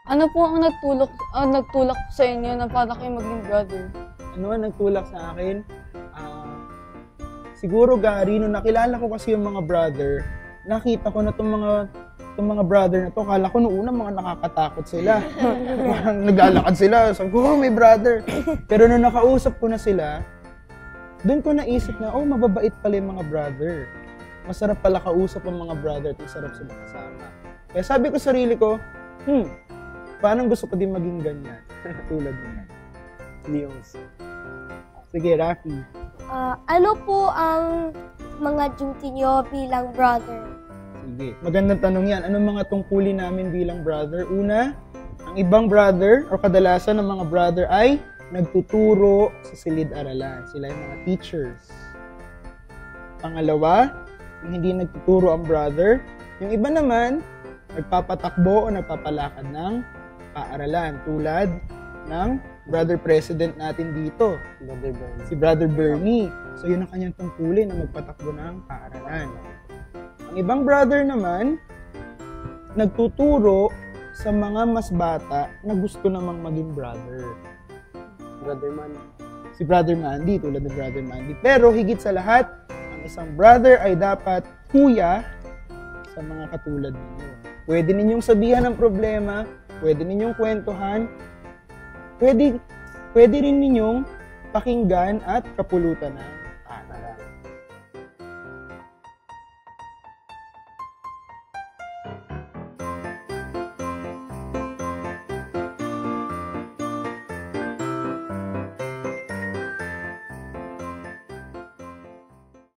Ano po ang nagtulak sa inyo na para kayo maging brother? Ano ang nagtulak sa akin? Siguro, Gary, nung nakilala ko kasi yung mga brother, nakita ko na itong mga brother na to, kala ko noong una mga nakakatakot sila. Parang naglalakad sila, sabi ko, may brother. Pero nung nakausap ko na sila, doon ko naisip na, mababait pala yung mga brother. Masarap pala kausap ang mga brother at masarap sila kasama. Kaya sabi ko sa sarili ko, paano gusto ko din maging ganyan? Tulad niya. Leos. Sige, Rafi. Ano po ang mga duty nyo bilang brother? Sige. Magandang tanong yan. Anong mga tungkulin namin bilang brother? Una, ang ibang brother o kadalasan ng mga brother ay nagtuturo sa silid-aralan. Sila yung mga teachers. Pangalawa, yung hindi nagtuturo ang brother. Yung iba naman, nagpapatakbo o nagpapalakad ng paaralan. Tulad ng brother president natin dito, si Brother Bernie. So yun ang kanyang tungkulin na magpatakbo ng paaralan. Ang ibang brother naman, nagtuturo sa mga mas bata na gusto namang maging brother. Brother Man. Si Brother Mandy, tulad ng Brother Mandy. Pero higit sa lahat, ang isang brother ay dapat kuya sa mga katulad ninyo. Pwede ninyong sabihan ng problema, pwede ninyong kwentuhan, pwede rin ninyong pakinggan at kapulutan na.